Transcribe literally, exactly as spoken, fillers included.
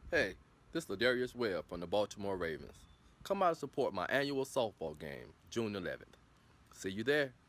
Hey, this is Lardarius Webb from the Baltimore Ravens. Come out and support my annual softball game, June eleventh. See you there.